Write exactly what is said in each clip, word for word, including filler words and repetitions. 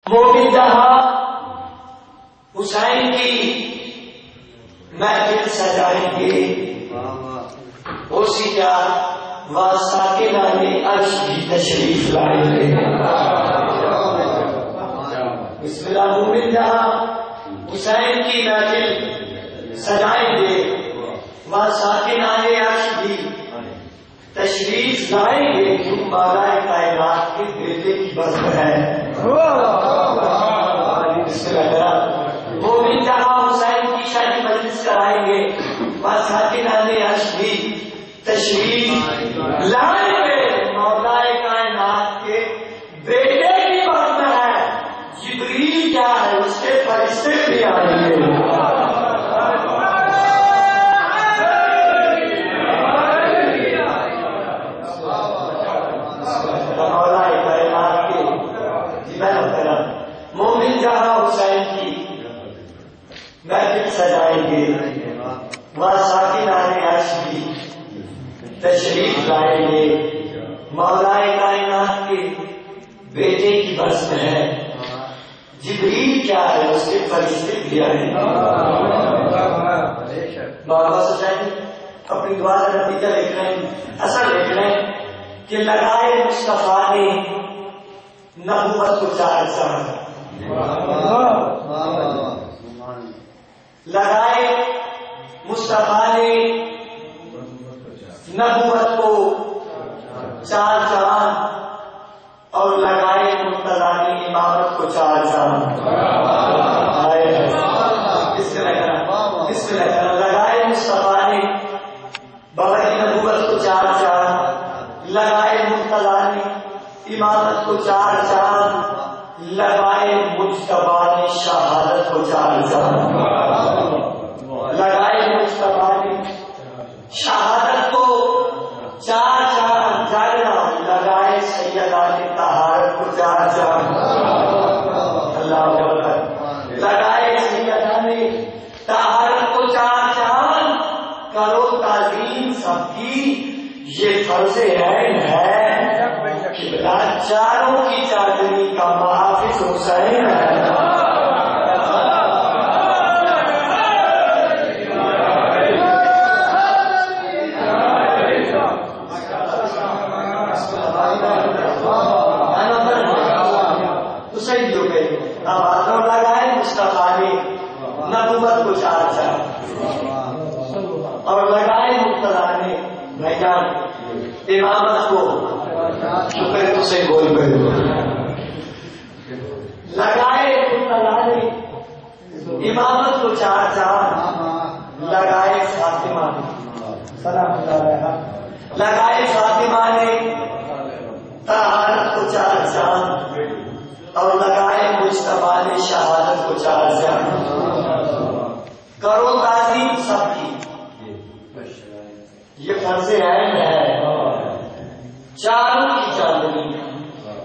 مومن جہاں حسین کی محفل سجائیں گے، اسی کا واساکینہ عرش کی تشریف لائیں گے۔ بسم اللہ۔ مومن جہاں حسین کی محفل سجائیں گے، واساکینہ عرش کی تشریف لائیں گے، تم بالائے کائنات کے بیٹے کی بزم ہے۔ مومن جہاں حسین کی شادی مجلس کرائیں گے، واساکینہ عرش بھی تشریف لائیں گے، مولائے کائنات کے بیٹے کی بزم ہے۔ جبریل کیا ہے، اس کے فرشتے بھی آئیں گے۔ مومن جہاں حسین کی محفل سجائیں گے، واساکینہ عرش بھی تشریف لائیں گے، مولائے کائنات کے بیٹے کی بزم ہے۔ جبریل کیا ہے، اس کے فرشتے بھی آئیں گے۔ بابا سچائی اپنی دعا کا نتیجہ دیکھ رہے ہیں، اثر دیکھ رہے ہیں کہ لگائے مصطفیٰ نے نبوت کو چار چاند، لگائے مصطفیٰ نے نبوت کو چار چاند، اور لگائے مرتضیٰ نے امامت کو چار چاند۔ کس نے لگایا؟ کس نے لگایا؟ لگائے مصطفیٰ نے بابا کی نبوت کو چار چاند، لگائے مرتضیٰ نے امامت کو چار چاند، لگائے مجتبیٰ نے شہادت کو چار چاند، لگائے مجتبیٰ نے شہادت کو چار چاند جانا، لگائے سیدہ نے طہارت کو چار چاند۔ اللہ اکبر۔ لگائے سیدہ نے طہارت کو چار چاند، کرو تعظیم سب کی، یہ فرض عین ہے۔ چاروں کی چاندنی کا محافظ حسین ہے۔ حسین جو گئے اب لگائے مصطفیٰ نے نبوت کو چار چاند، اور لگائے مرتضیٰ نے بھیجان امامت کو سے بول گئے، لگائے مرتضیٰ نے امامت کو چار چاند، لگائے فاطمہ لگائے فاطمہ نے طہارت کو چار چاند، اور لگائے مجتبیٰ نے شہادت کو چار چاند۔ کرو تعظیم سب کی، یہ فرض عین ہے۔ چاروں کی چاندنی کا،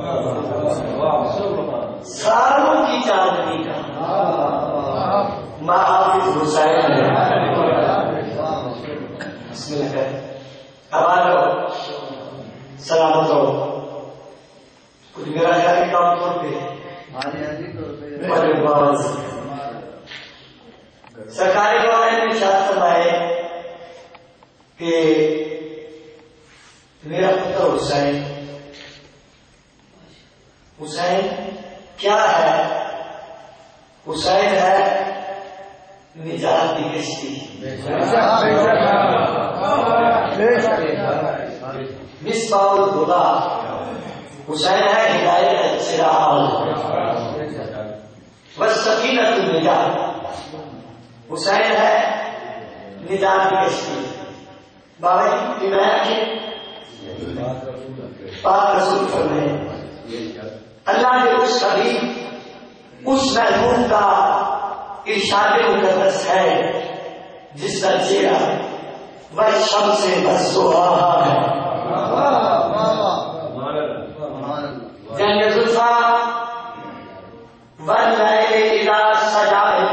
ساروں کی چاندنی کا محافظ حسین ہے۔ بسم اللہ۔ اب آ جاؤ، سلامت ہو۔ کچھ میرا خیال کام طور پہ سرکاری گورنمنٹ نے ارشاد فرمائے کہ میرا پتر حسین، حسین کیا ہے؟ حسین ہے نجات کی کشتی، مصباح الہدی، حسین ہے ہدایت کا چراغ، والسفینہ النجات، حسین ہے نجات کی کشتی۔ بابا جی روایت کی پاک رسول فرمائے اللہ کے اس حبیب اس محبوب کا ارشاد مقدس ہے جس کا چہرہ والشمس والضحیٰ ہے۔ جنگ زلفیٰ واللیل اذا سجا،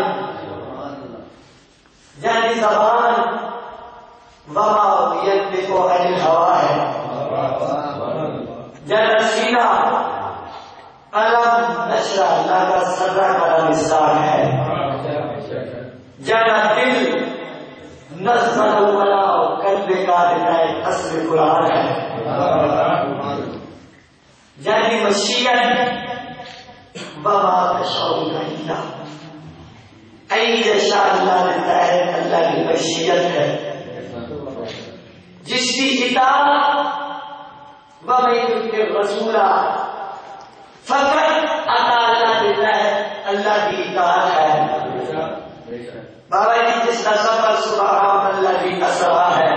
جنگ زبان وما ينطق عن الهوى ہے۔ جنگ سینہ علم نشر معاشرہ اللہ کا سرا کا نثار ہے. جانا دل نظر والا قلب کا ہدایت اصل قرآن ہے. یعنی مشیت وما تشاؤون الا ان یشاء اللہ دیتا ہے اللہ کی مشیت ہے. جس کی اطاعت ومن یطع الرسول فقط عطا اللہ دیتا ہے اللہ کی اطاعت ہے. بابا جی جس کا سفر سبحان اللہ کی اسرا ہے.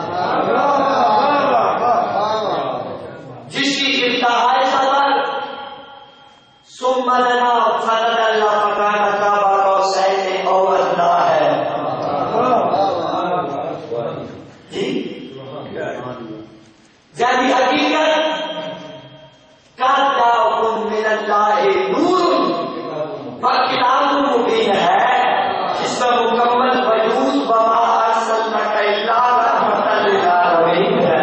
جس کی انتہا سفر ثم دنا فقد اللہ فکان کعبہ قوسین او ادنی ہے. جی جبھی حقیقت قد جاءکم من اللہ نور وکتاب مبین ہے جس کا مکمل وجود وما ارسلناک الا رحمۃ للعالمین ہے.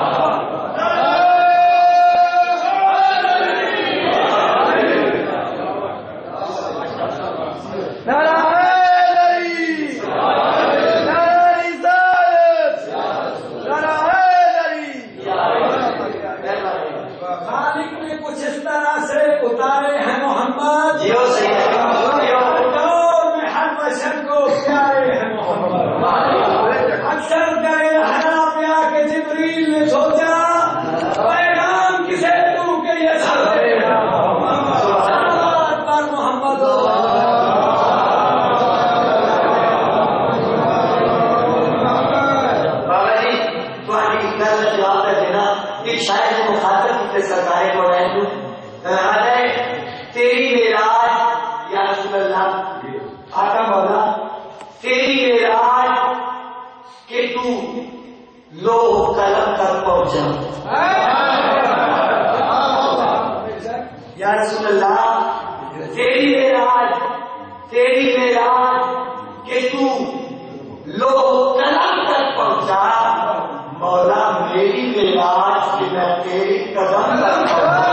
یا رسول اللہ تیری معراج تیری معراج کہ تو لوگ قلم تک پہنچا. مولا میری معراج کہ میں تیری قدم تک پہنچا.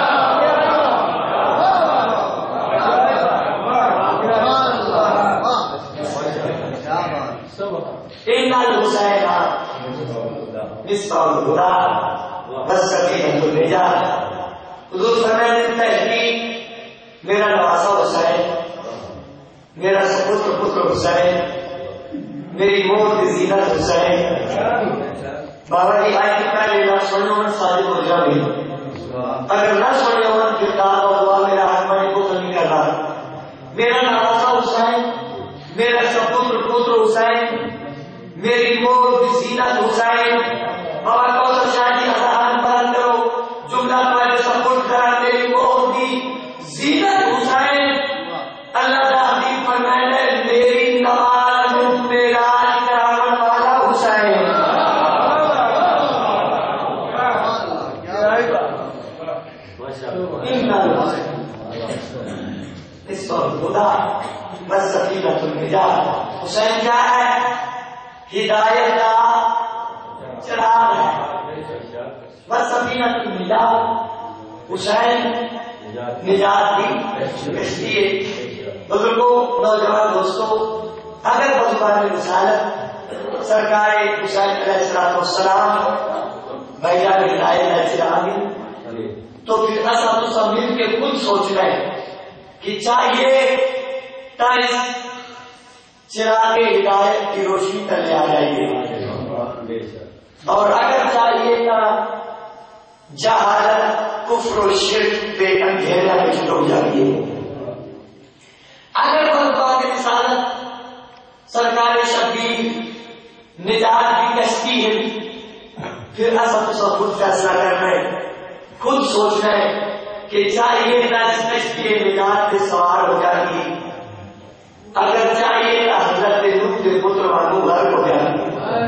ان الحسین نصف الہدی والسکینۃ النجات. حضور فرماتے ہیں تحقیق میرا نواسا حسین میرا سپتر پتر حسین میری موت کی زینت حسین. بابا جی آئے کہ پہلے نہ سنو من صادق ہو جاوی اگر نہ سنو من کتاب اور دعا میرا حکمانی کو نہیں کرنا. میرا نواسا حسین میرا سپتر پتر حسین میری موت کی زینت حسین. بابا کوثر شاہ جی ہزار بلند کرو جملہ پہلے سپورٹ کرا میری موت کی زینت حسین. اللہ کا حبیب فرمائے میری نماز معراج کرانے والا حسین. اس پر خدا بس سکینۃ النجات. حسین کیا ہے؟ ہدایت کا چراغ ہے. بس سکینۃ النجات حسین نجات کی کشتی ہے. بزرگوں نوجوان دوستوں اگر بزرگان رسالت سرکار حسین علیہ الصلوۃ والسلام بھائی جان ہدایت ہے چراغ تو پھر ایسا تو سب مل کے خود سوچ رہے کہ چاہیے تاریخ چراغ ہدایت کی روشنی تلے آ جائیے اور اگر چاہیے نا جہالت کفر و شرک بے اندھیرا میں چھوڑ جائیے. اگر بزرگان رسالت سرکار شبیر نجات کی کشتی ہے پھر ایسا تو سب خود فیصلہ کر رہے خود سوچ رہے کہ چاہیے نہ اس کشتی نجات سے سوار ہو جائیے اگر چاہیے نہ حضرت نوح کے پتر وانو گھر ہو جائیے.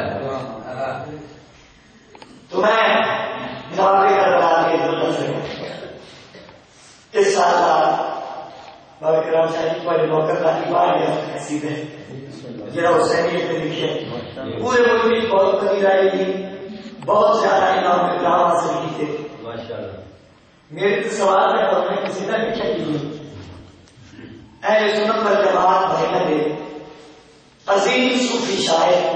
تو میں جواب کا بتا کے ضرورت ہے اس سال بابا کرام شاہی والے موقع کا ایمان ہے حسید ہے جرا حسینیت میں لکھے پورے ملک میں بہت بڑی رائے تھی بہت زیادہ امام اکرام حاصل کی تھے. میرے تو سوال ہے اور میں کسی نے لکھا کی اہل سنت والجماعت بھائیوں نے عظیم صوفی شاعر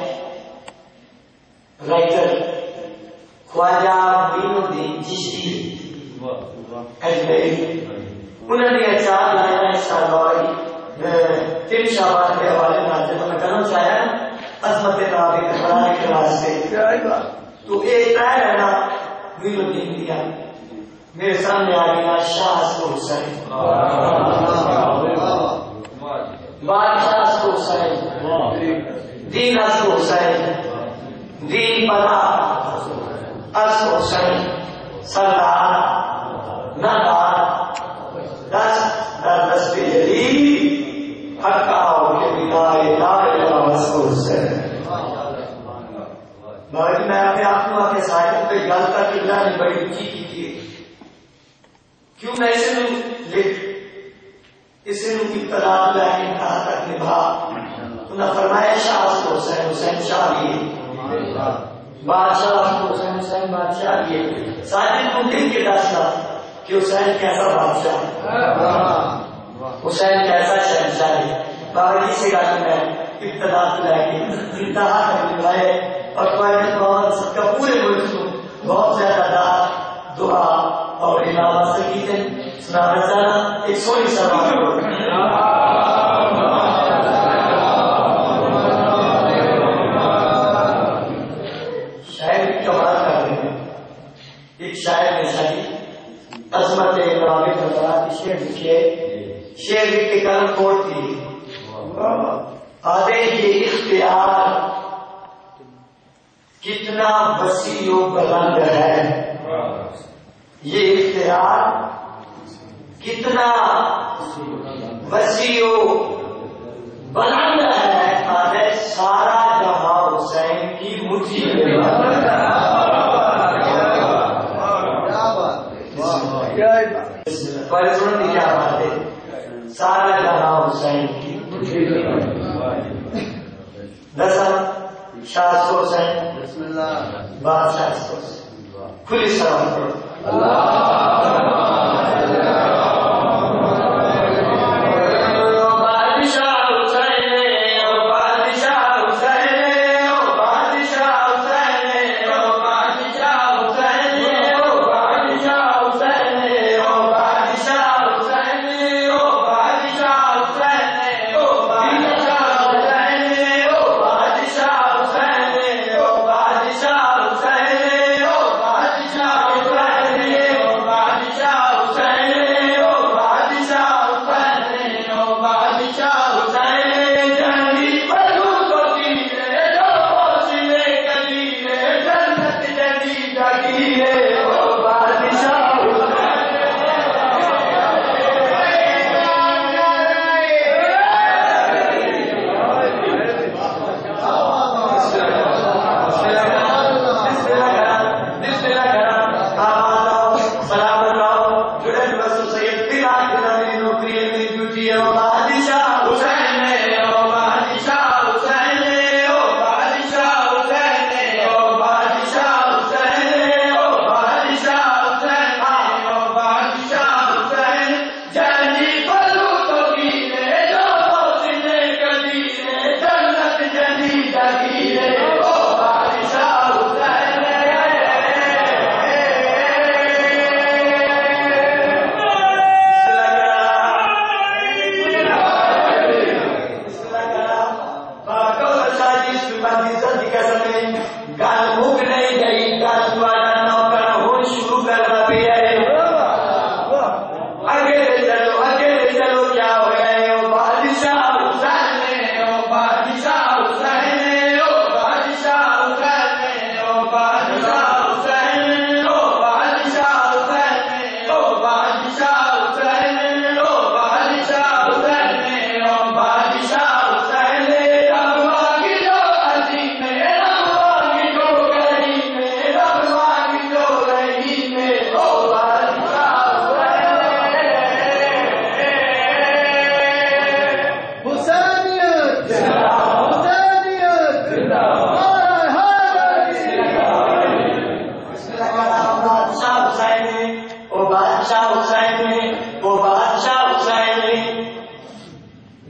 رائٹر خواجہ معین الدین چشتی اجمیری انہوں نے چار لائن سالوائی تین شعبان کے حوالے ناظر میں کرنا چاہیا عظمت نابی قرآن کے راستے تو ایک طرح رہنا معین الدین دیا میرے سامنے آ گیا شاہ اسکو حسین بادشاہ اسکو حسین دین اسکو حسین دین پناہ اسکو حسین سردار نادار دس در دست جلی حقا ہو کے بنائے لائے اسکو حسین باقی میں اپنے آپ کو آتے صاحب پہ گل تک اللہ نے بڑی اچھی کی تھی کیوں میں اسے نو لکھ اسے نو ابتدا لے کے انتہا تک نبھا انہوں نے فرمایا شاہ اسکو حسین حسین شاہ لیے بادشاہ اسکو حسین حسین بادشاہ لیے ساجد کو دیکھ کے دستا کہ حسین کیسا بادشاہ حسین کیسا شہنشاہ ہے بابا جی سے گل میں ابتدا لے کے انتہا تک نبھائے اور قائد محمد سب کا پورے ملک کو بہت زیادہ دعا دعا اور علاوہ سکیتیں سنانا چاہنا ایک سونی سوال شاعر کمال کر رہے ہیں ایک شاعر نے شاہی عظمت نوابی فرمایا شعر لکھے شعر لکھ کے قلم کھولتی آدھے یہ اختیار کتنا وسیع و بلند ہے یہ اختیار کتنا وسیع و بلند ہے آدھے سارا جہاں حسین کی مٹھی میں پر سننے کیا بات ہے سارا جہاں حسین کی مٹھی میں دسم شاہ اسکو حسین بسم اللہ بادشاہ اسکو حسین کھلی سلام کرو اللہ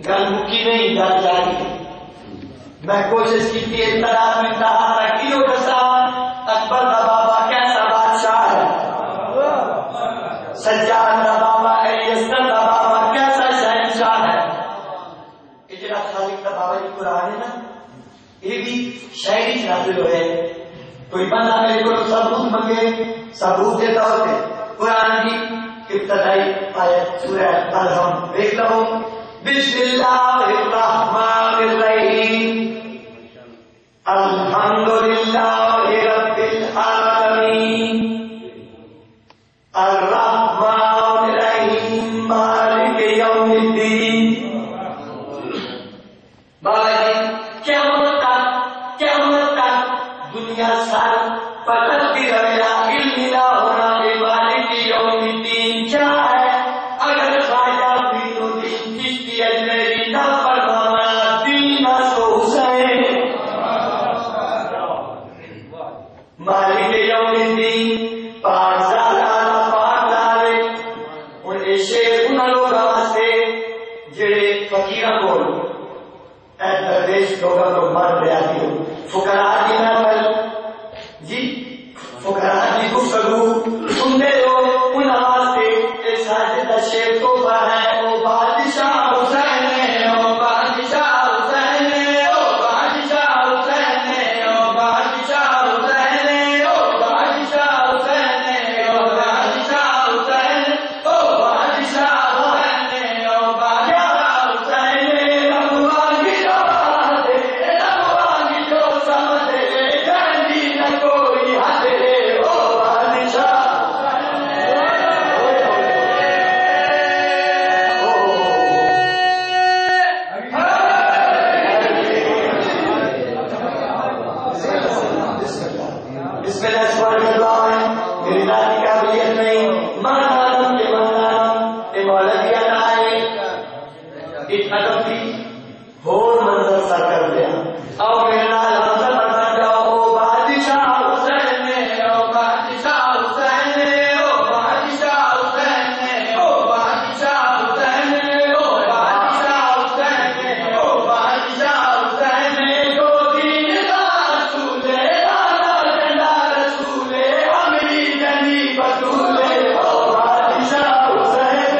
گل مکی نہیں، گل جاری ہے۔ میں کوشش کی تھی ابتدا میں کہا تھا کیوں دسا اکبر کا بابا کیسا بادشاہ ہے، سجاد کا بابا الیسر کا بابا کیسا شہنشاہ ہے۔ یہ جڑا خالق کا بابا کی قرآن ہے نا، یہ بھی شاعری نازل ہوئے۔ کوئی بندہ میرے کو ثبوت منگے، ثبوت کے طور پہ قرآن کی ابتدائی آیت سورہ الحم دیکھ لو، بسم اللہ الرحمن الرحیم الحمد للہ رب العالمین الرحمن الرحیم مالک یوم الدین۔ بابا جی قیامت تک قیامت تک دنیا سر فقط بھی رہا علم نہ ہونا بے مالک یوم الدین کیا ہے؟ اگر خواجہ دین الدین چشتی اجمیری نہ فرمانا دین سو حسین مالک یوم الدین پانچ سال آنا پانچ سال ان شیر ان لوگ واسطے جڑے فقیران کو اے درویش لوگوں کو مر دیا دیو فقراء کی نہ بل جی فقراء کی گفتگو سنتے ہو ان واسطے ایک ساجدہ شیر تو ہے او بادشاہ حسین او بادشاہ حسین او بادشاہ حسین او بادشاہ حسین او بادشاہ حسین او بادشاہ حسین او بادشاہ حسین او بادشاہ حسین ربوان کی جو بات ہے ربوان کی جو سمجھ ہے جانتی نہ کوئی حد ہے او بادشاہ بسم اللہ سبحان اللہ میری دادی کا بیت نہیں مانانم کے مانانم اے مولدی آئے ایک ادب تھی ہور منظر سا کر دیا او میرے نال منظر منظر جاؤ او بادشاہ حسین او بادشاہ حسین او بادشاہ حسین او بادشاہ حسین او بادشاہ حسین او بادشاہ حسین جو دین کا رسول ہے آنا جنڈا رسول ہے ہمری جنی بطول ہے او بادشاہ حسین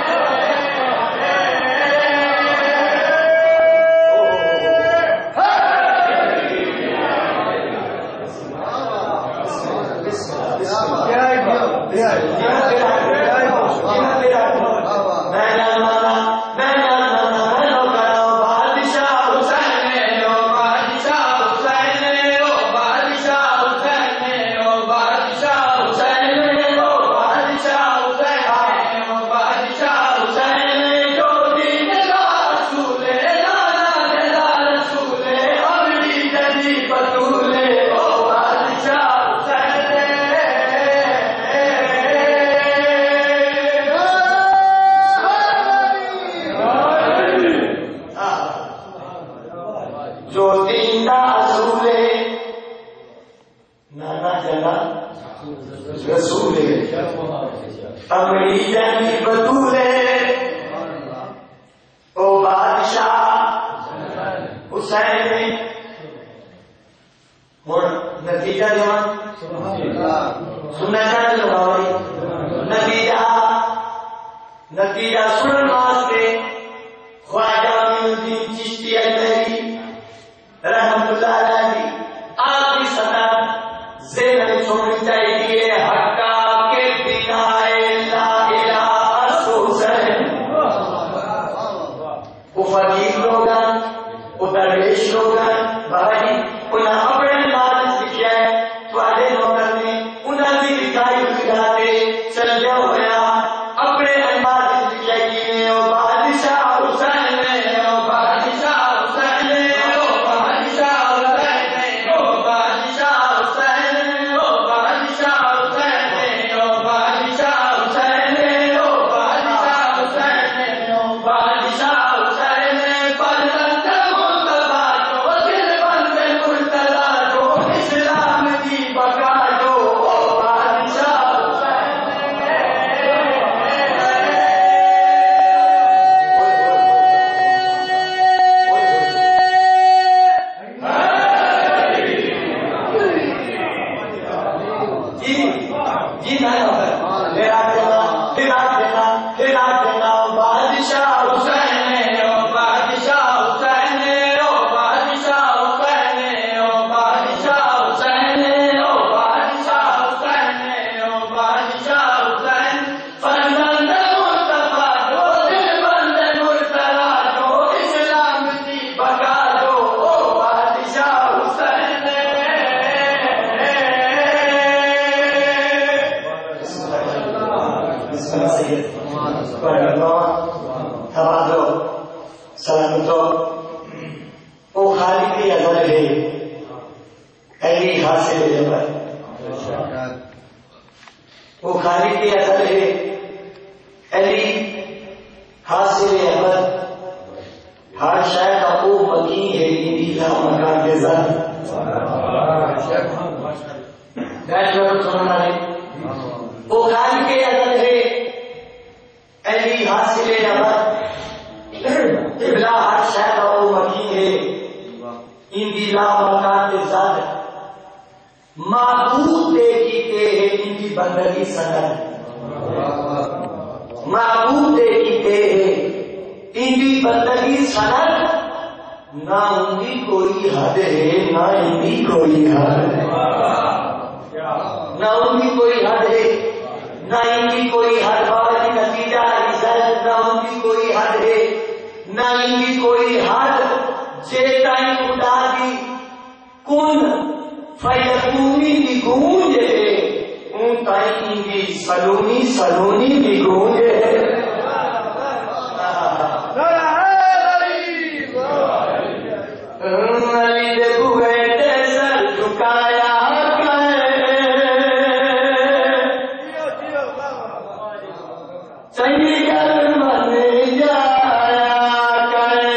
جو دین دا اصول ہے نانا جنا رسول ہے امری جانی بطول ہے او بادشاہ حسین اور نتیجہ جوان سننا چاہتے لوگ نتیجہ نتیجہ سنن واسطے خواجہ معین الدین چشتی اجمیری رحمت اللہ علیہ آپ کی سطح ذہن چھوڑنی چاہیے حقا کے بنا لا الہ حسین وہ فقیر لوگ وہ درویش لوگ بابا جی انہیں اپنے بات لکھا ہے تھوڑے نوکر نے انہیں بھی لکھائی لکھاتے چل جاؤ ہوا اپنے انداز لکھا کہ او بادشاہ حسین او بادشاہ حسین او بادشاہ حسین او بادشاہ حسین او بادشاہ حسین او بادشاہ حسین او بادشاہ حسین او بادشاہ حسین پر تنگ مصطفیٰ کو دل بند مرتضیٰ توازو سلامتو او خالقی ازل ہے ایلی حاصل جبر او خالقی ازل ہے ایلی حاصل جبر ہر شاید او مکی ہے نیلا مکان کے ذات بیٹھ کر سننا ہے وہ خالق ازل ہے ایلی حاصل جبر قبلہ ہر شاید او مکی ہے ان کی لا مکان کے ذات معبود دے کی تے ہے ان کی بندگی سند معبود دے کی تے ہے ان کی بندگی سند نہ ان کی کوئی حد ہے نہ ان کی کوئی حد نہ ان کی کوئی حد ہے نہ ان کی کوئی حد بابا کی نتیجہ رزلٹ نہ ان کی کوئی حد ہے نہ ان کی کوئی حد چیتائی خدا کی کن فیقونی کی گونج ہے ان تائی کی سلونی سلونی کی گونج ہے علی دے بوئے تے سر جھکایا چنگی گل منے جایا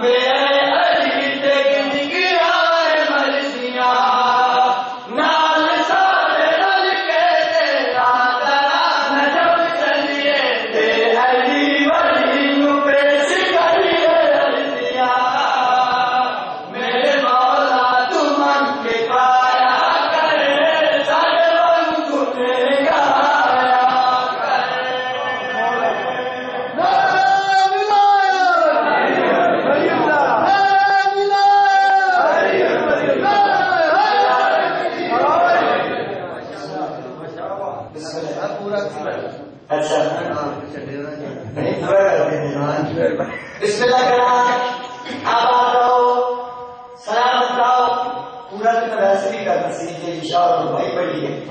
بسم اللہ کرنا آباد رہو سلامت رہو پورا تو ویسے بھی کرنا سیکھے اشار اور بھائی پڑھی ہے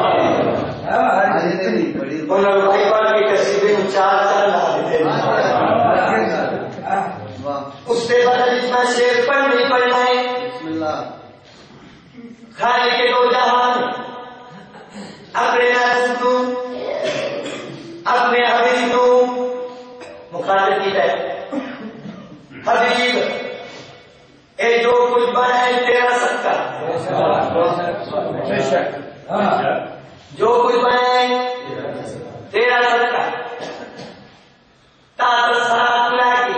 انہوں نے بھائی پڑھ کے قصیدے میں چار چار لا دیتے اس پہ بدل اتنا شیر پڑھ نہیں پڑھنا ہے بسم اللہ کھانے کے دو جہان اپنے محبوب اپنے حبیب مخاطب کی ہے حبیب اے جو کچھ بنائے تیرا صدقہ جو کچھ بنائے تیرا صدقہ تاثر سرات لاکی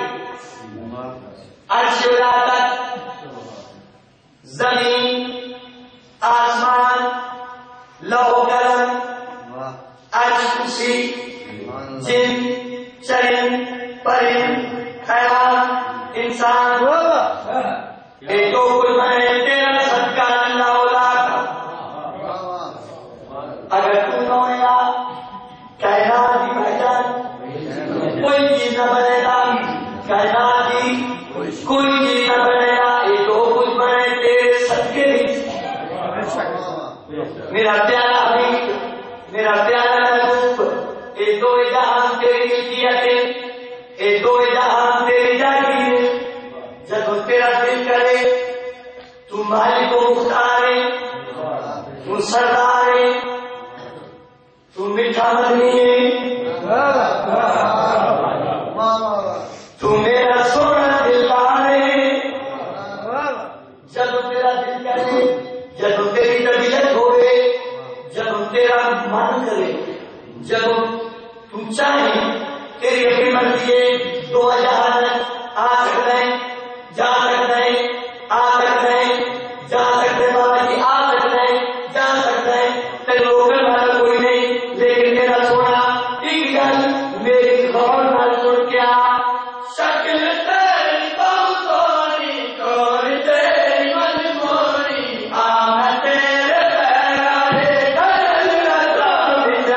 عرش ولادت زمین آسمان لوح قلم عرش کرسی جن چرند پرند حیوان انسان اے جو کچھ بنے تیرا صدقہ اللہ اولا کا اگر تو نہ ہویا کائنات کی پہچان کوئی چیز نہ بنے گا کائنات کی کوئی چیز نہ بنے گا اے جو کچھ بنے تیرے صدقے میرا پیارا حبیب میرا پیارا محبوب اے دو جہان تیری ملکیت ہے اے دو جہان تیری جاگی ہے جب تیرا دل کرے تو مالک و مختار ہے تو سردار ہے تو میٹھا مدنی ہے تو میرا سونا دلدار ہے جب تیرا دل کرے جب تیری طبیعت ہوئے جب تیرا من کرے جب تو چاہے تیری اپنی مرضی ہے دو جہان آ سکتے ہیں جا سکتے ہیں آ سکتے ہیں جا سکتے ہیں بابا جی آ سکتے ہیں جا سکتے ہیں تیرے روکن والا کوئی نہیں لیکن میرا سونا ایک گل میری غور نہ سن کیا شکل تیری بہت سونی کور تیری منمونی آنا تیرے پیرے کل رضا بجا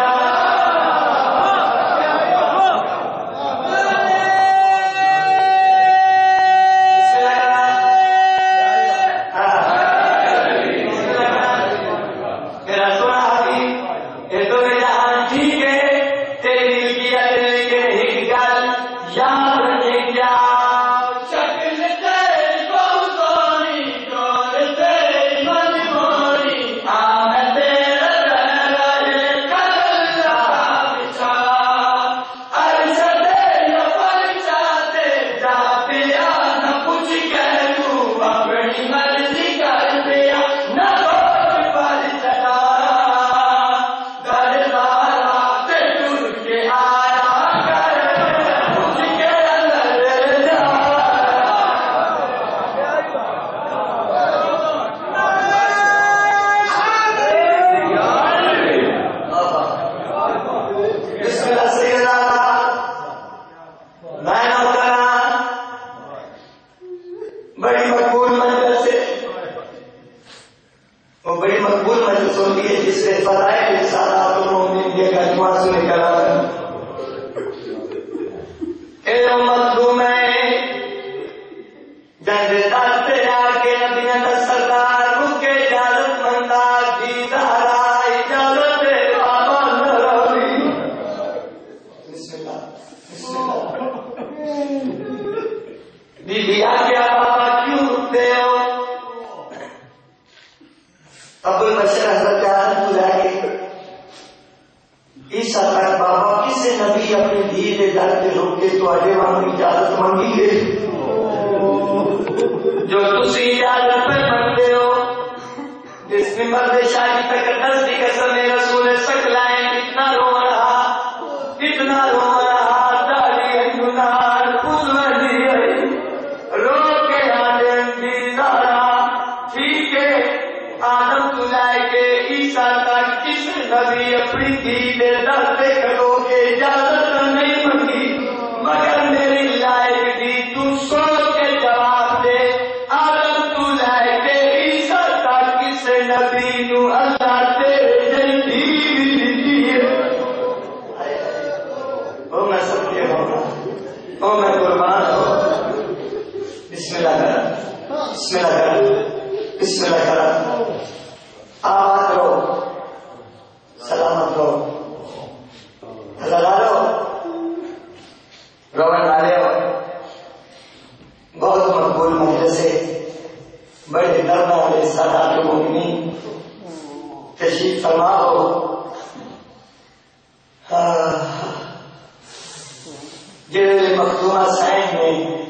نبی اپنی دھی دے در پہ کھلو کے اجازت نہیں منگی مگر میری لائق دی تو سوچ کے جواب دے آدم تو لائق عیسیٰ تا کسے نبی نو اللہ تیرے جلدی بھی دیتی ہے. او میں سب کے ہوگا او میں قربان ہو. بسم اللہ کرا بسم اللہ کرا بسم اللہ کرا. آباد رہو سلامت رہو ہزار رہو روان والے ہو. بہت مقبول مجلسے بڑے درد والے سادات المؤمنین تشریف فرما ہو. جنرل مخدومہ حسین نے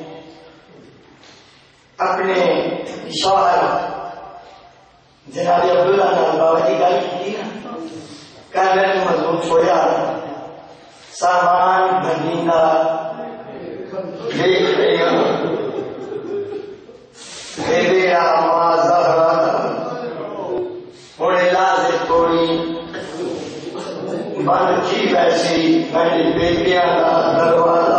اپنے شوہر جناب عبداللہ نال بابا جی گل کی نا کل میں تو مضمون چھوڑیا سامان مدینہ دیکھ رہے ہوں میرے آما زہرا ہونے لازے تھوڑی بند کی ویسی میری بیٹیاں کا دروازہ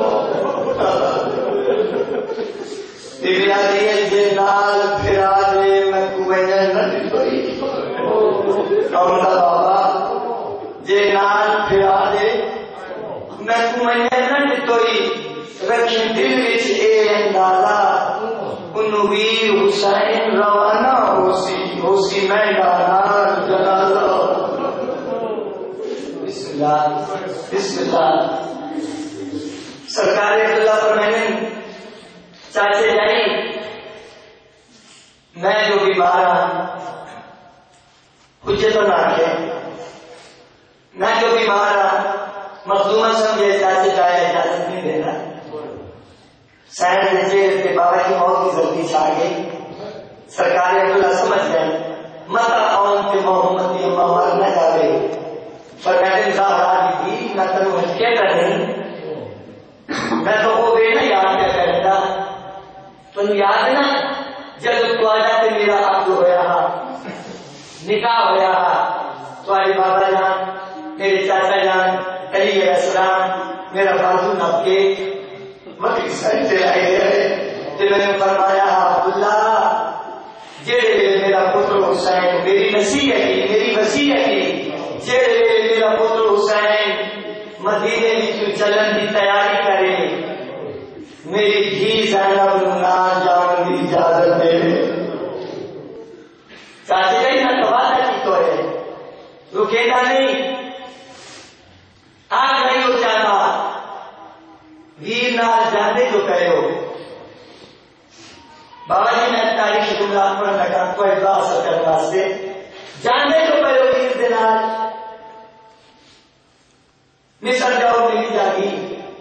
بیبیاں دیئے جے نال پھرا دے میں کوئے نٹی پڑی کمدہ بابا جے نال پھرا دے میں کوئے نٹی پڑی رکھیں دل وچ اے اندازہ انہوں ویر حسین روانہ ہوسی ہوسی میں ڈانار جنازہ. بسم اللہ بسم اللہ. سرکار عبداللہ فرمائیں چاچے جائیں میں جو بیمار ہوں کچھ تو نہ آگے میں جو بیمار ہوں مخدومہ سمجھے چاچے جائے اجازت نہیں دینا. سین بچے بابا کی موت کی جلدی چھا گئی. سرکار عبداللہ سمجھ گئے متا قوم کے محمد کی امہ مر نہ جاوے پر میں نے زہرا دی تھی میں تنو ہٹکے کر نہیں میں تو وہ بے نہ یاد کیا کرتا تنو یاد نا جب تو آجا تے میرا عقد ہویا نکاح ہویا تمہاری بابا جان میرے چاچا جان علی علیہ السلام میرا بازو نب کے وقت سجدے آئے گئے تے میں نے فرمایا عبداللہ جیڑے میرا پتر حسین میری نصیحت کی میری وصیت کی جیڑے میرا پتر حسین مدینے میں چلن کی تیاری کرے میری دھی زینب نہ جان کی اجازت دے. چاچے جی نہ توازہ کی تو ہے رکے گا نہیں آگ نہیں ہو جانا ویر نال جانے جو کہے ہو. بابا جی میں تاریخ جملات پر لگا کو اطلاع اثر کرنے واسطے جانے جو کہے ہو ویر دے نال مصر جاؤ میری جاگی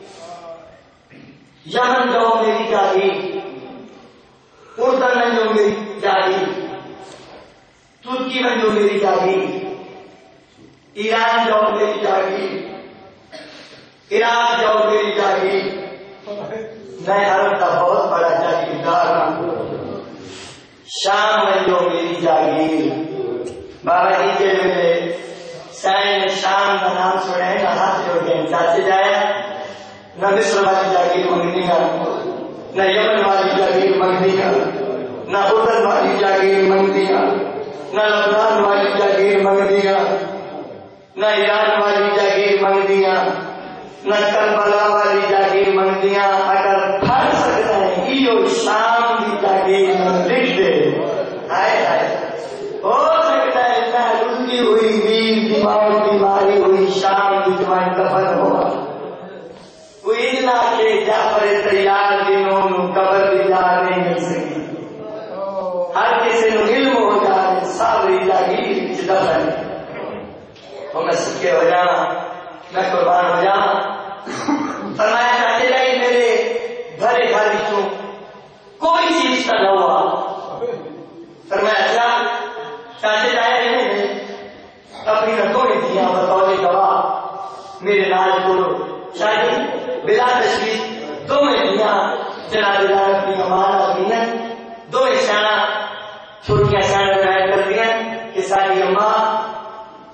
یمن جاؤ میری جاگی اردن میں جو میری جاگی ترکی میں جو میری جاگی ایران جاؤ میری جاگی عراق جاؤ میری جاگی میں عرب کا بہت بڑا جاگیردار ہوں. شام میں جو میری جاگیر بابا جی کے میرے سائن شام کا نام سنے نہ ہاتھ جوڑ گئے چاچے جائے نہ مصر والی جاگیر منگنی نہ یمن والی جاگیر منگنی نہ اردن والی جاگیر منگنی نہ لبنان والی جاگیر منگنی نہ ایران والی جاگیر منگنی نہ کربلا والی جاگیر منگنی. اگر پھڑ سکتا ہے یہ شام کی جاگیر لکھ دے آئے آئے ہو سکتا ہے رکی ہوئی ویر دماغ بیماری ہوئی شام کی تمہاری دفن ہوا کوئی لا کے جعفر تیار دنوں قبر بھی جا نہیں مل سکی ہر کسی نو علم ہو جائے سابری جاگیر دفن تو میں سکے ہو جانا میں قربان ہو جانا. فرمایا چاہتے جائے میرے بھرے گھر بچوں کوئی چیز کا نہ ہوا. فرمایا اچھا چاہتے جائے اپنی رتوں نے دیا بطور گواہ میرے نال کو شاہی بلا تشریف دو میں دیا جناب دار اپنی امانہ دیا دو سیاح چھوٹیاں سیاح ظاہر کر دیا کہ ساری اماں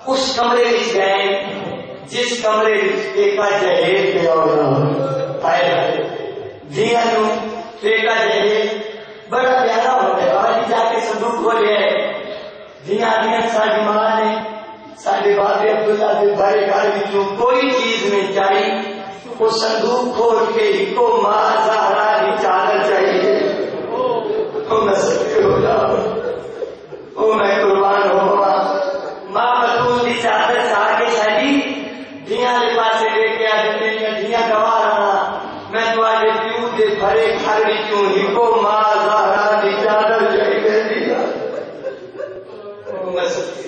اس کمرے وچ گئے جس کمرے وچ ایکا جہیز پیا ہونا پائے دیا نو ایکا جہیز بڑا پیارا ہوتا ہے. آج جا کے صندوق کھولے دیا دیا ساری ماں نے سارے بابے عبداللہ کے بڑے گھر وچوں کوئی چیز نہیں چاہیے. وہ صندوق کھول کے کو ماں زہرا کی چادر چاہیے. وہ میں سچے ہو جاؤ وہ میں قربان ہوا ماں بطول کی چادر چاہ کے چلی دیا کے پاس لے کے آ دیا دیا گوا رہا میں تمہارے پیو کے بھرے گھر وچوں ہی کو ماں زہرا کی چادر چاہیے دیا. میں سچے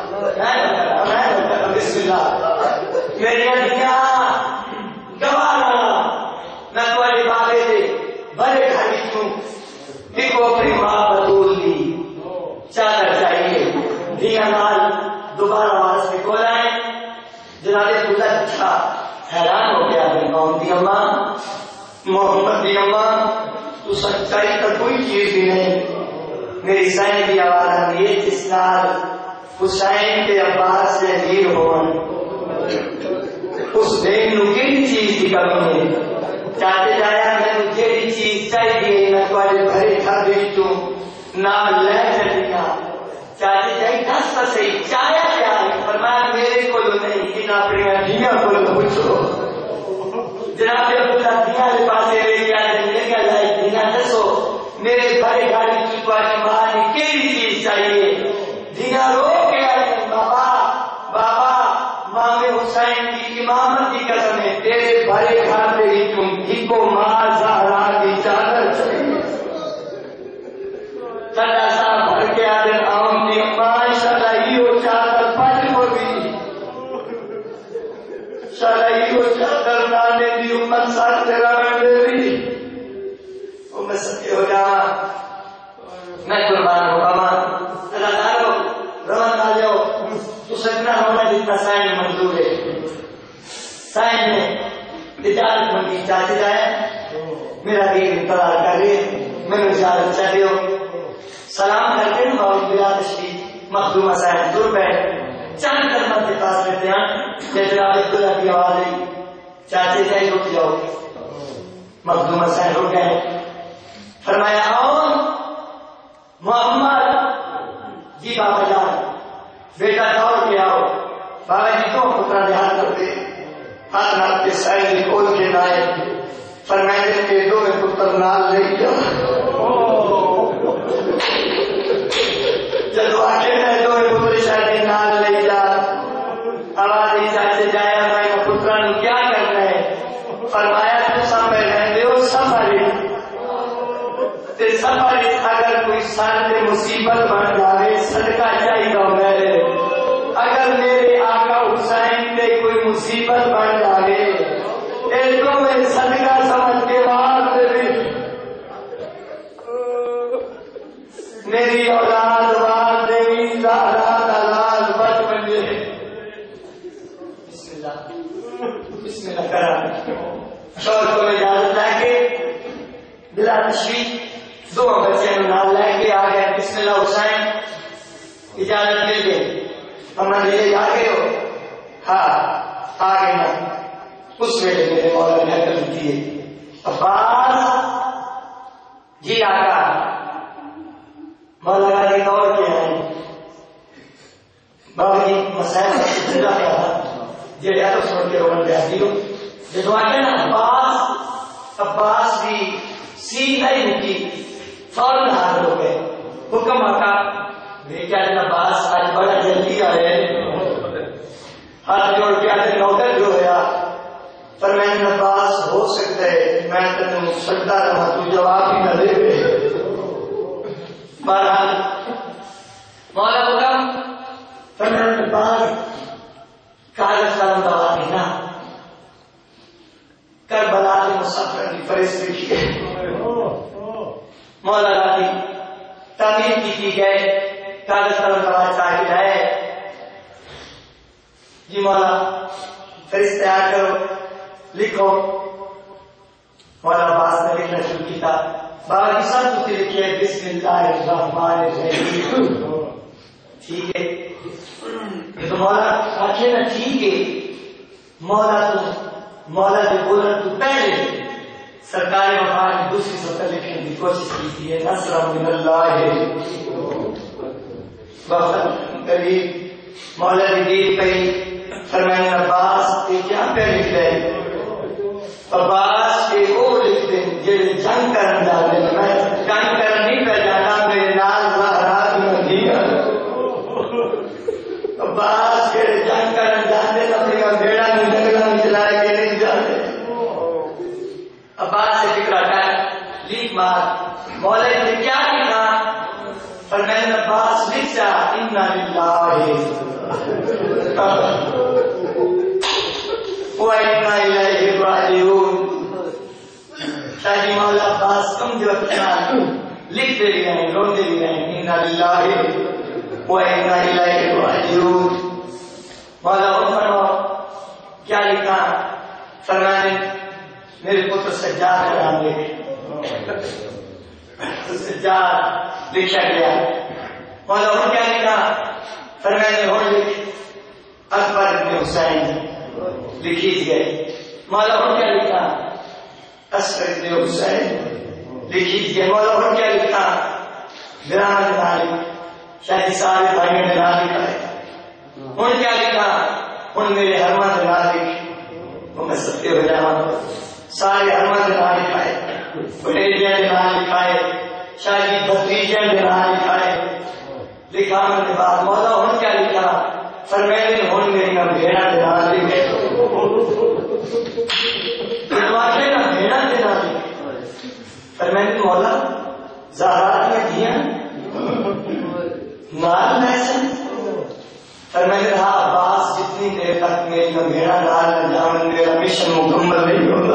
بسم اللہ میری دیا گوارا میں تمہارے بابے دے بڑے گھر وچوں ایک اپنی ماں بطول دی چادر چاہیے. دیا نال دوبارہ واسطے کو لائے جناب عبداللہ اچھا حیران ہو گیا قوم دی اماں محمد دی اماں تو سچائی کا کوئی چیز بھی نہیں. میری سائن کی آواز یہ جس نال حسین کے عباس سے دیر ہون اس دین نو کیڑی چیز کی کمی ہے. چاہتے جایا میں جیڑی چیز چاہیے میں تمہارے بھرے گھر وچوں نال لے چلیا. چاہتے جائی دس تو صحیح چاہیا کیا ہے فرمایا میرے کو نہیں ان اپنی دیا کو پوچھو. جناب عبداللہ دیا کے پاس لے کے آئے لے کے لائے دیا دسو میرے بھرے گھر وچوں تمہاری ماں نے کیڑی چیز چاہیے. دیا رو کے آئے بابا بابا ماں حسین کی امامت کی قسم ہے تیرے بھرے گھر میں وچوں ہی کو ماں زہرا کی چادر چاہیے. چلا سا بھر کے آدھے آم کی ماں شرعی ہو چادر پچ ہو گئی شرعی ہو چادر لانے کی امت ساتھ تیرا میں میری وہ میں سچے ہو جا میں قربان ہو ماما اللہ تعالیٰ روان آ جاؤ تو سکنا ہونا جتنا سائن منظور ہے. سائن نے اجازت منگی چاہتے جائے میرا دین انتظار کر رہے میں نے اجازت چاہتے ہو سلام کرتے ہیں باوجود بلا تشریف مخدومہ سائن دور بیٹھ چند کرمت کے پاس لیتے ہیں جیسے آپ عبداللہ کی آواز ہے چاہتے جائے رک جاؤ. مخدومہ سائن رک گئے فرمایا آؤ محمد جی بابا جان بیٹا دوڑ کے آؤ. بابا جی کیوں پترا دھیان کرتے ہاتھ نال کے سائن کھول کے لائے فرمائے کے دو میں پتر نال لے جاؤ. جب آگے میں دو میں پتر شاید نال لے جا آواز ہی چاچے جایا میں پترا نے کیا کرنا ہے فرمایا تو سامنے رہتے ہو سفر سفر اگر کوئی سال مصیبت بن جائے صدقہ چاہیے میرے اگر میرے آقا حسین پہ کوئی مصیبت بن جائے ایک میں صدقہ سمجھ کے بعد میری اولاد بات دیوی زہرا دلال بچ بنے. بسم اللہ بسم اللہ کرا شور کو اجازت لے کے بلا تشریف دو بچے نال لے کے آ گئے. بسم اللہ حسین اجازت مل گئی ہم لے آ گئے ہو ہاں آ گئے نا. اس ویلے میرے مولا نے حکم دیے عباس جی آقا مولا کا ایک اور کیا ہے بابا جی مسائل جدا کیا تھا جڑا تو سن کے رون گیا دیو جدو آ گیا نا عباس عباس بھی سی نہیں مکی فوراً حاضر ہو گئے. حکم آقا بیٹا جن عباس آج بڑا جلدی آئے ہاتھ جوڑ کے آتے نوکر جو ہوا پر میں نے عباس ہو سکتا ہے میں تینوں سجدہ رہا تو جواب ہی نہ دے گئے. بہرحال مولا حکم فرمایا کے بعد کاغذ قلم دوا دینا کربلا کے مسافر کی فرشتے کیے مولا راضی تعمیر کی کی گئے کاغذ قلم دوا چاہیے جائے جی مولا فرشتے آ کر لکھو. مولا عباس نے لکھنا شروع کیا. بابا کی سب کچھ لکھے بسم اللہ الرحمن الرحیم ٹھیک ہے یہ تو مولا آخر نا ٹھیک ہے، مولا تو مولا کے بولن تو پہلے سرکار وفا نے دوسری سطح لکھنے کی کوشش کی تھی، نصر من اللہ وقت قریب مولا کی دید پہ فرمائے عباس کے کیا پہ لکھ رہے عباس کے وہ لکھ دیں جنہیں جنگ کرن جانے میں جنگ کرن نہیں پہ جانا میرے نال زہرات میں دیا عباس کے جنگ کرن جانے اپنے بیڑا میں جنگلہ میں چلائے کے نہیں جانے عباس سے فکر کر لیک مار مولا نے کیا لکھا فرمائے عباس لکھ جا انا للہ وَإِنَّا إِلَيْهِ رَاجِعُونَ شاہی مولا عباس کم جو اپنا لکھتے بھی رہے روتے بھی رہے اِنَّا لِلَّهِ وَإِنَّا إِلَيْهِ رَاجِعُونَ مولا ہم فرماؤ کیا لکھا فرمانے میرے پتر سجاد کا نام لے سجاد لکھا گیا مولا ہم کیا لکھا فرمانے ہوں لکھ اکبر ابن حسین لکھی گئے مولا ہم کیا لکھا اصغر ابن حسین لکھی گئے مولا ہم کیا لکھا گرام مالک شاہی سارے بھائیوں نے نام لکھا ہے ان کیا لکھا ان میرے حرمہ نے نام لکھی وہ میں سب کے ہو جاؤں سارے حرمہ نے نام لکھا ہے بھٹیجیا نے نام لکھا ہے شاہی بھتیجیا نے نام لکھا ہے لکھا من کے بعد مولا ہم کیا لکھا فرمینے ہون میری نہ بھیڑا دے نام لکھے فرماتے نہ بھیڑا دے نام لکھے فرمینے مولا زہرات میں دیا نال محسن فرمینے رہا عباس جتنی دیر تک میری نہ بھیڑا نال نہ جان میرا مشن مکمل نہیں ہوتا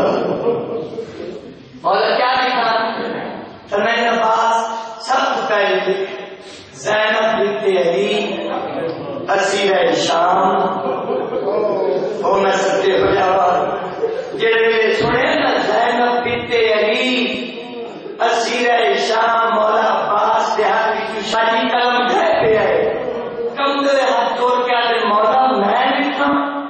مولا کیا لکھا فرمینے عباس سب کو پہلے لکھ زینب بنت علی اسیر شام وہ میں ستے ہو جاوا جڑے سنے نا زینب بنت علی اسیر شام مولا عباس دیہاتی کی شادی قلم گھر پہ ہے کم دے ہاتھ توڑ کے آتے مولا میں لکھا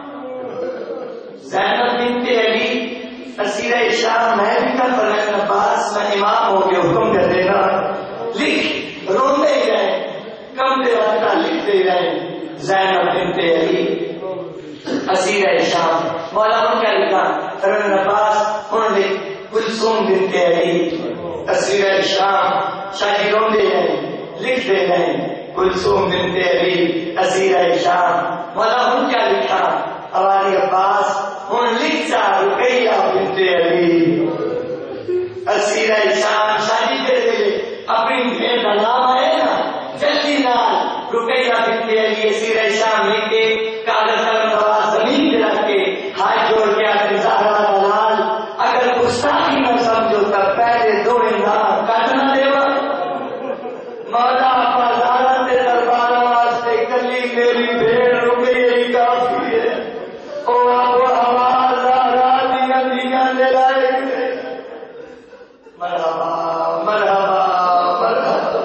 زینب بنت علی اسیر شام میں لکھا فرمائے عباس میں امام ہو کے حکم کر دینا لکھ روتے ہی رہے کم دے ہاتھ کا لکھتے ہی رہے زینب بنت علی اسیر شام مولا ہم کیا لکھا فرمائے عباس انہوں نے کلثوم بنت علی اسیر شام شاہی روندے ہیں لکھ دے رہے کلثوم بنت علی اسیر شام مولا ہم کیا لکھا ہماری عباس ان لکھ جا رقیہ بنت علی اسیر شام شاہی دے دے اپنی بہن کا نام ہے نا جلدی نال رقیہ بنت علی اسیر شام لکھ کے کاغذ قلم دوا زمین پہ رکھ کے ہاتھ جوڑ کے اپنے زہرا دلال اگر گستاخی نہ سمجھو تب پہلے دو نام کاٹنا دیوا مولا اپنا زہرا دے دربار واسطے کلی میری بھیڑ رقیہ ہی کافی ہے او اب ہوا زہرا دیا دیا دے لائے مرحبا مرحبا مرحبا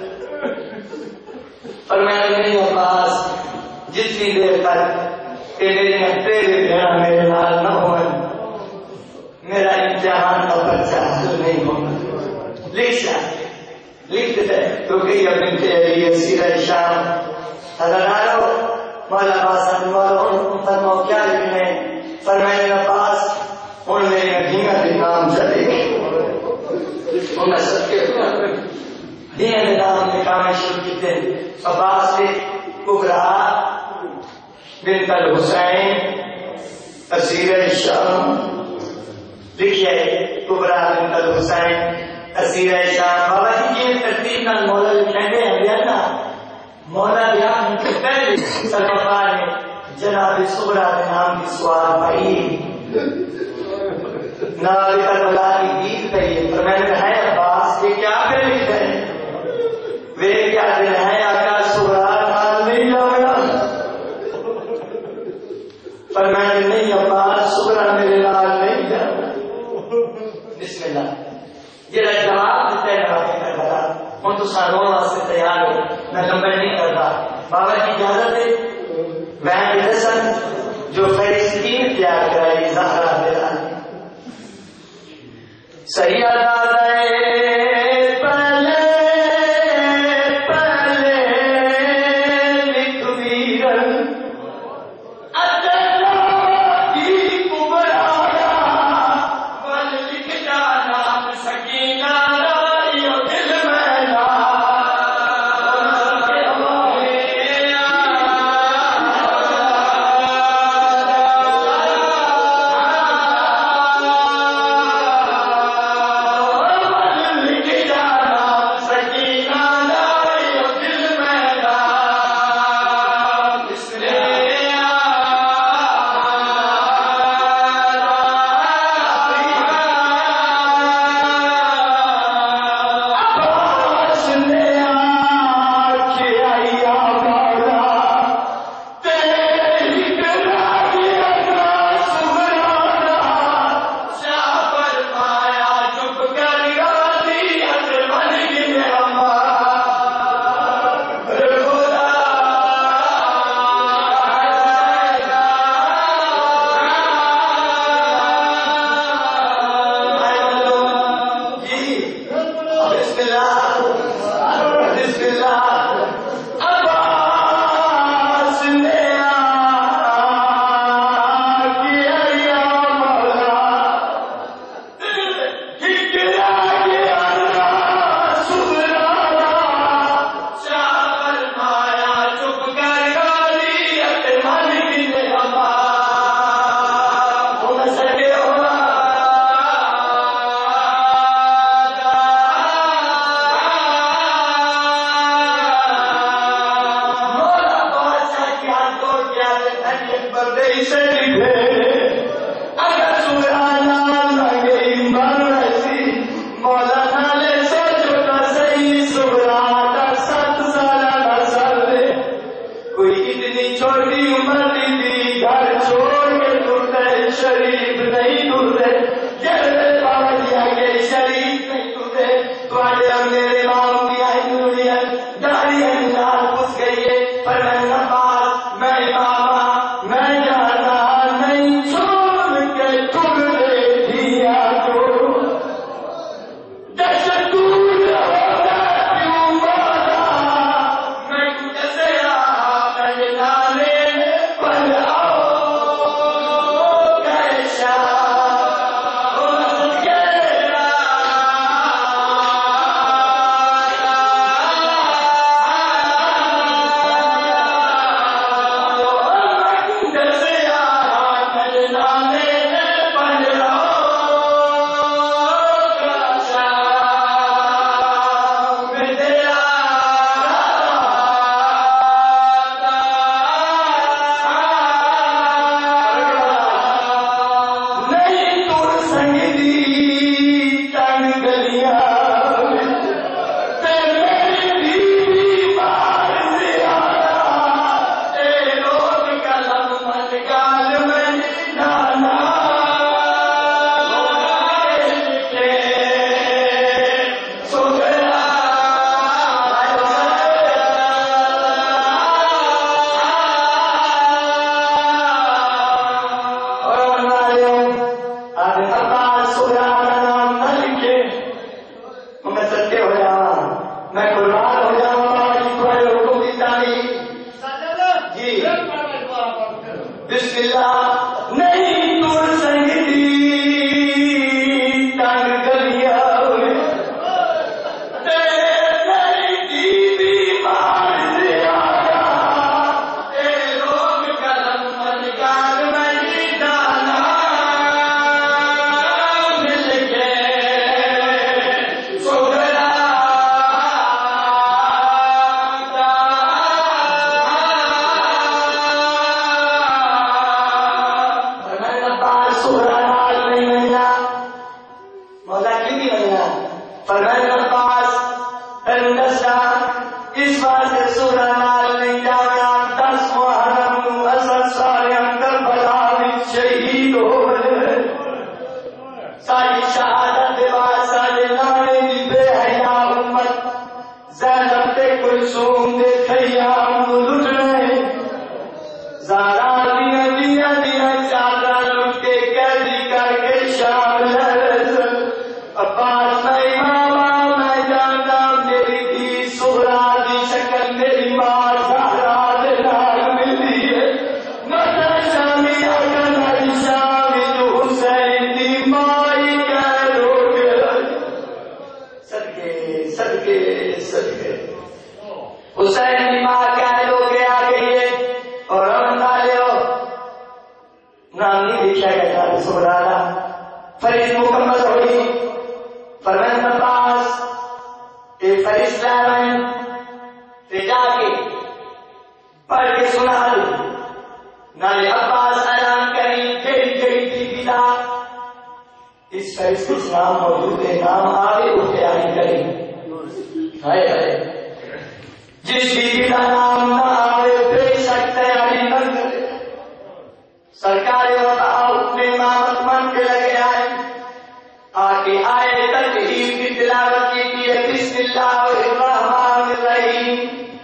فرمایا نہیں عباس جتنی دیر تک کہ میری میں تیرے بھیڑا میرے نال نہ ہوئے میرا امتحان کا بچہ حل نہیں ہوگا لکھ جا لکھ دے رقیہ بنت علی اسیر شام اگر آئو مولا عباس مولا فرماؤ کیا لکھنے فرمائے عباس ان میری دھیاں کے نام چلے گئے وہ میں سب کے دھیاں کے نام نکالنے شروع کیتے عباس سے کبرا بنت الحسین اسیر شام لکھیے کبرا بنت الحسین اسیر شام بابا جی یہ ترتیب نال مولا لکھنے ہیں نا مولا بیان کے پہلے سرکار نے جناب صغرا کے نام کی سوال پائی نال کربلا کی گیت پہ پر میں نے ہے عباس یہ کیا پہ لکھ ہے وہ کیا دن ہے آقا صغرا نال نہیں لگا پر میں نے نہیں عباس صغرا میرے نال نہیں جانا بسم اللہ جڑا جواب دیتا ہے نام کربلا ہوں تو ساروں واسطے تیار ہو، میں لمبے نہیں کرتا. بابا کی اجازت ہے. وین دسن جو فلسطین تیار کرائی زہرا دلال سیدہ صدقے صدقے حسین کی ماں کیا لو کے آ گئی ہے اور رمضا لے ہو نام نہیں لکھا گیا سبحان فرض مکمل ہوئی فرمان عباس یہ فرض لائن تے جا کے پڑھ کے سنا دو نالے عباس اعلان کری جڑی جڑی تھی بدا اس فرض کچھ نام موجود ہے نام آگے وہ تیاری کری ہائے ہائے جس بیوی کا نام نہ آئے بے شک تیاری نہ کرے سرکار بتاؤ اپنے امامت من کے لگے آئے آگے آئے ترغیب کی تلاوت کی ہے بسم اللہ الرحمن الرحیم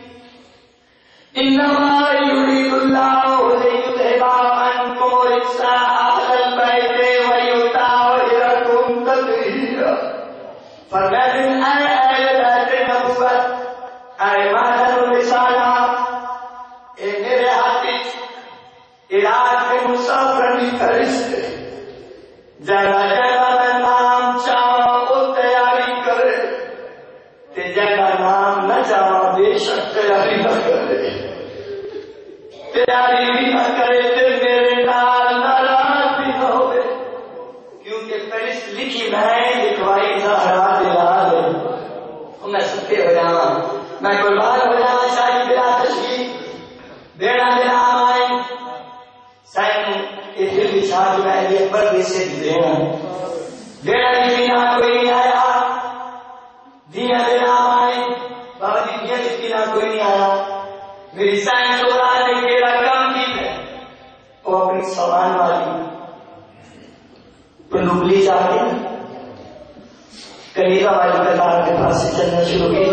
انما یرید اللہ لیذھب عنکم الرجس اہل البیت ویطہرکم تطہیرا فرمایا اے اہل بیت نبوت اے مادر رسالہ اے میرے ہاتھ عراق کے مسافر بھی فرشتے جگہ جگہ میں نام چاہاں وہ تیاری کرے تے جگہ نام نہ چاہاں بے شک تیاری نہ کرے تیاری بھی نہ کرے تے میرے نال ناراض بھی نہ ہوئے کیونکہ فرشت لکھی میں لکھوائی زہرا دلال ہے میں سکتے ہو جانا میں قربان ہو جانا شاہی بلا تشریف بیڑا میرا آئے سائن اتر بھی شاہد میں یہ پردے سے دینا بیڑا کی بنا کوئی نہیں آیا دیا دینا آئے بابا جی دیا کی بنا کوئی نہیں آیا میری سائن سورا نے کیڑا کم کی ہے وہ اپنی سامان والی پنڈوبلی جا کے کلیرہ والی قطار کے پاس سے چلنا شروع کی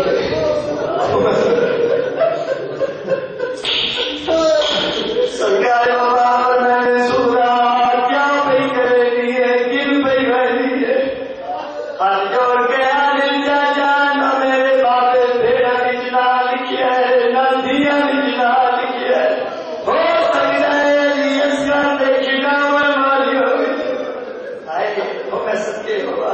سرکار بابا میں نے سورا کیا بھئی کرے لیے کن بھئی بھئی لیے ہاتھ جوڑ کے آدم جا جانا میرے بابے بھیڑا نچنا لکھیا ہے نہ دیا نچنا لکھیا ہے ہو سکتا ہے علی اسکر دیکھی گاون والی ہوئی آئے ہو میں سکتے ہوا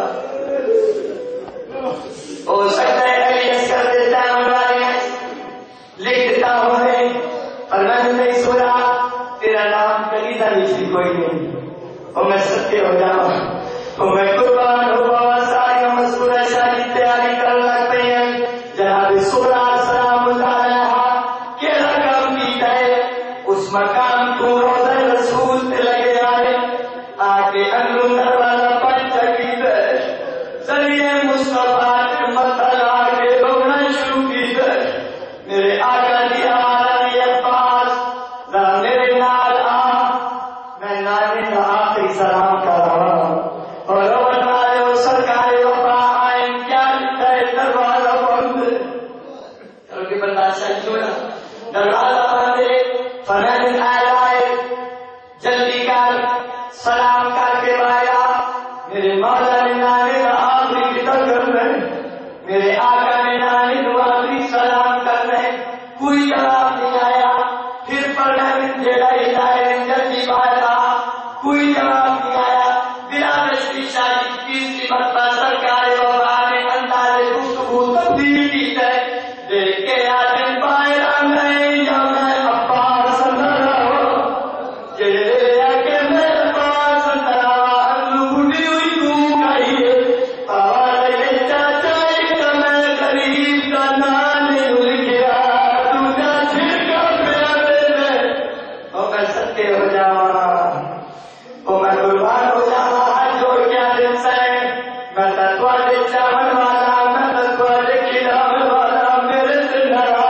ہو سکتا ہے علی اسکر دیتا والی لکھتا ہوئے اور میں نے سویا تیرا نام کلیدہ لکھی کوئی نہیں اور میں سکتے ہو جاؤں اور میں قربان ہو بابا ساری مذکورہ شادی تیاری کر لگتے ہیں جناب سورا سلام اللہ علیہ کہ رقم کی ہے اس مقام کو روضہ رسول تے لگے آئے آگے اندر دروازہ پڑ چکی ہے ذریعے مصطفیٰ کے مطلع آگے رونا شروع کی ہے میرے آقا دی آلہ دی عباس ذرا میرے نال آ میں نانے کا آخری سلام کر رہا ہوں اور روڈ والے وہ سرکار وفا آئے کیا لکھا ہے دروازہ بند چلو کہ بندہ شاید چھوڑا دروازہ بند فرمین آئے جلدی کر سلام کر کے بایا میرے مولا نے نانے کا آخری کتر کر رہے میرے آقا نے نانے کا آخری سلام کر رہے کوئی جواب نہیں آیا پھر پڑھنے میں جیڑا ہدایت میں جلدی بایا کوئی جواب نہیں آیا بلا تشریح شادی کی مرتبہ سرکار وفا نے انداز گفتگو تبدیل کی ہے دیکھ کے آدم پائرہ میں یا میں عباس اندر ہو جیڑے کہ میں عباس اندر لوڑی ہوئی گوں گئی آواز ہے چاچا ایک میں غریب کا نام لکھیا تجھا چھڑکا پیا دے دے اور میں سکتے ہو جاؤں اور میں قربان ہو جاؤں ہاتھ جوڑ کے آدم سے میں تتوالے چاول والا میں تتوالے کھلاون والا میرے سے ناراض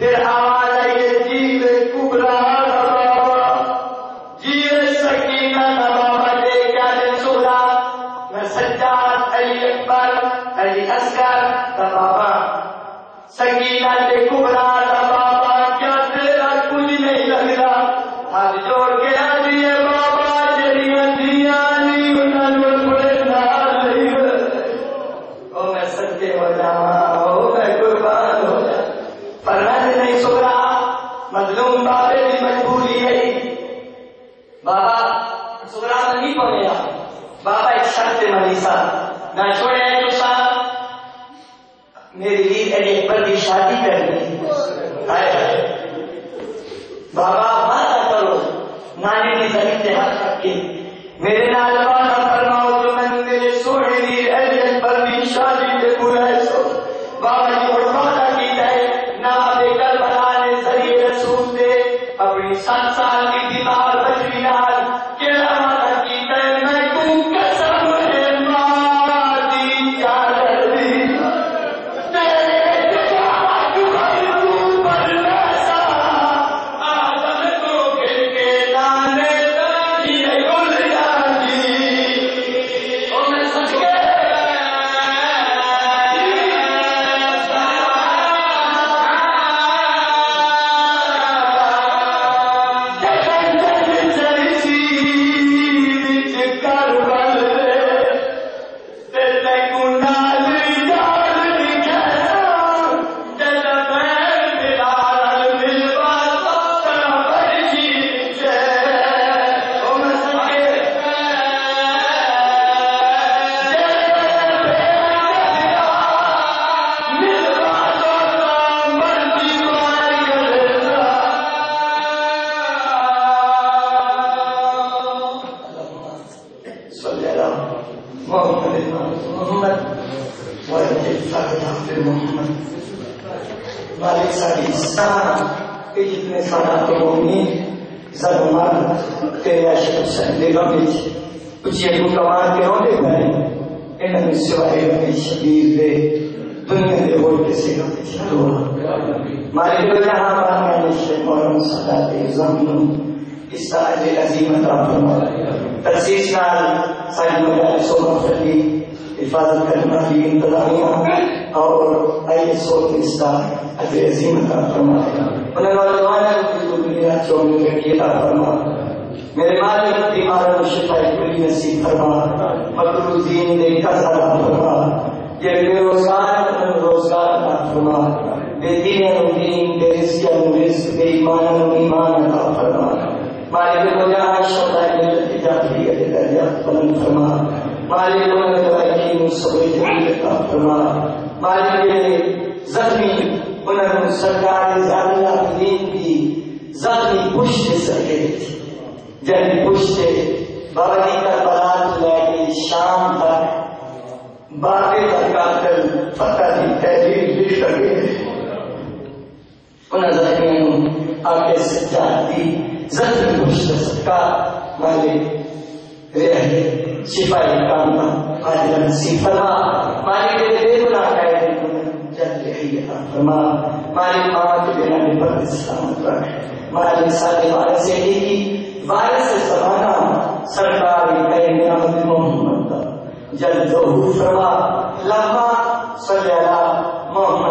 پھر آواز آئی جیل کبرا بابا، جیل سکینہ بابا دے کیا دے سولا میں سجاد علی اکبر علی اصغر بابا سکینہ دے کبرا بابا کیا تیرا کچھ نہیں لگ رہا، ہاتھ جوڑ کے آجی ہے بابا جڑیاں دیاں نہیں انہوں نے بڑے نال نہیں او میں سچے ہو جاواں او میں قربان ہو جا فرماتے نہیں سکرا مظلوم بابے کی مجبوری ہے بابا سکرا نہیں پڑے بابا ایک شرط مریضہ نہ چھوڑے تو سا میری عید علی اکبر کی شادی کرنی بابا وعدہ کرو نانی کی زمین سے ہاتھ رکھ کے میرے نال وعدہ فرماؤ جو میں میرے سونے دی علی اکبر کی شادی کے پورا ہے سو بابا جی اور وعدہ کی جائے نہ بے کربلا نے ذریعے رسول دے اپنی سات سال کی بیمار بچی نال کیڑا وعدہ کی جائے میں کو قسم ہے ماں دی چادر دی جتنے سارا تو تیرے عاشق حسین کچھ ایک کمان کے رونے گئے انہوں نے سوائے اپنی شبیر دے دنیا دے وہ کسی کا پیچھے تو مالک کو جہاں بانے نشے مورم صدا دے زمین اس ساج عظیم عطا فرما ترسیس نال ساج مجال سوما فردی حفاظت کرنا کی انتظامیہ اور آئیے سوٹ استا عطا عظیم عطا فرما انہیں نوجوانہ کی دنیا چومی کے عطا فرما میرے مالک بیماروں شفائی کلی نصیب فرما مقروض دین دے قضا فرما یہ بے روزگار اپنے روزگار عطا فرما بے دین دین بے رزق رزق بے ایمان ایمان عطا فرما مالک کو جہاں شفائی ملتی جاتی ہے درجات بلند فرما مالک کو نتوائکی صبر جمیل عطا فرما مالک زخمی انہوں سرکار زیادہ دین کی زخمی پشت سکے جن پشتے بابا جی کا برات لے کے شام تک باقی تک قاتل فتح کی تحریر بھی سکے انہیں زخمیوں آگے سجاد دی زخمی پشت سکا مالک رہے شفائی کامنا آج نصیب فرما مالک بے گناہ قائد جلد رہی فرما مالک ماما کے بنا میں پر سلامت رکھ مالک سارے وارث سے کی وارث زمانہ سرکار کئی نعمت محمد جلد ظہور فرما لما صلی اللہ محمد